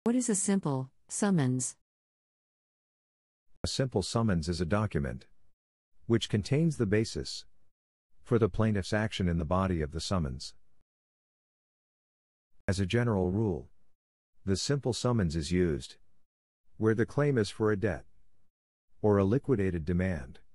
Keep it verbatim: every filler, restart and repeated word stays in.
What is a simple summons? A simple summons is a document which contains the basis for the plaintiff's action in the body of the summons. As a general rule, the simple summons is used where the claim is for a debt or a liquidated demand.